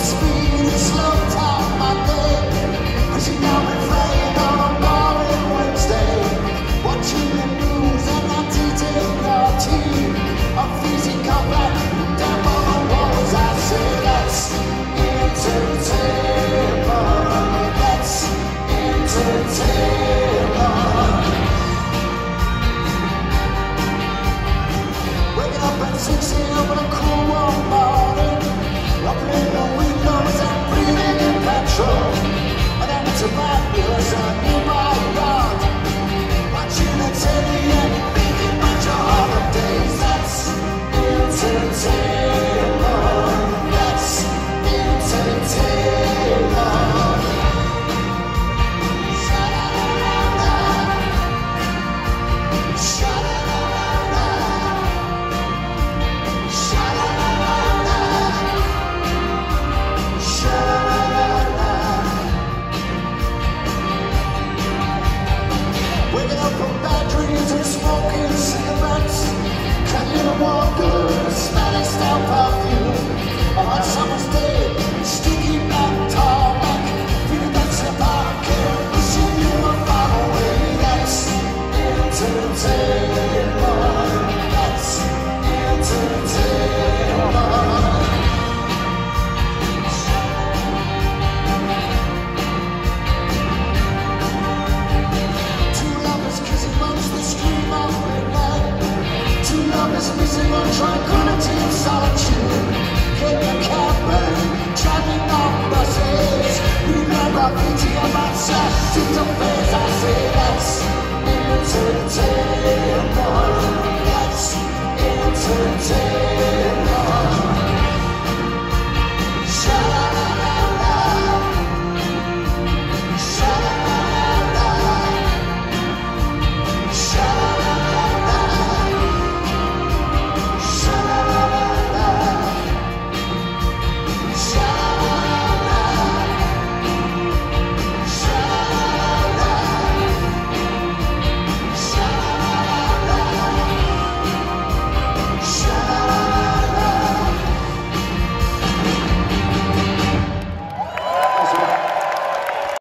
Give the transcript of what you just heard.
speed and slow time my day. Cause you know me playing on a boring Wednesday, watching the news and anti-take your team. I'm freezing combat down on the walls. I say that's entertainment. That's entertainment. Waking up at 6 a.m. on a cool warm morning, opening the windows and breathing in petrol. And then it's a bad news in my yard, watching the telly and thinking about your holidays. That's entertainment. That's entertainment. Waking up from bad dreams and smoking cigarettes, cutting the water, smelling stale perfume. On summer's day, sticky black tarmac, feeling that's a pocket, wishing you were far away. That's entertainment. That's entertainment. Two lovers kissing amongst the stream of midnight. Two lovers missing on tranquility and solitude. Get the cab back, driving on buses. Read my graffiti about sex to the face. I say that's entertainment. That's entertainment.